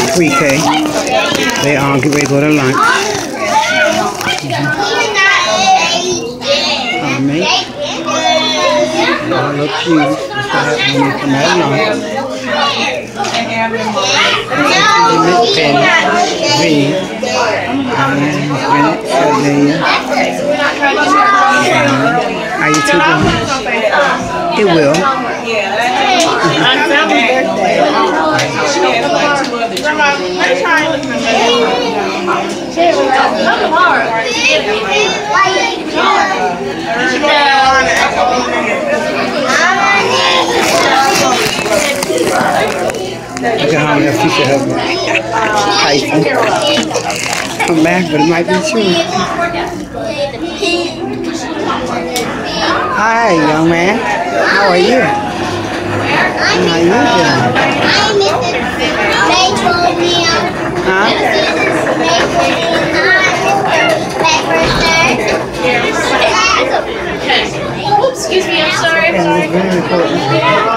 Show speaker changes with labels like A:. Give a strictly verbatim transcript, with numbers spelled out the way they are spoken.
A: pre-K. They all get ready to go to lunch. Harminie. They all look cute. That's what happens when they come out of lunch. Penny, V, and Harminie. How you two doing? It will. Look at how that future husband. Tyson. Come back, but it might be true. Hi, young man. How are you? How are you doing? Huh?
B: Excuse me, I'm sorry.
A: That was very important.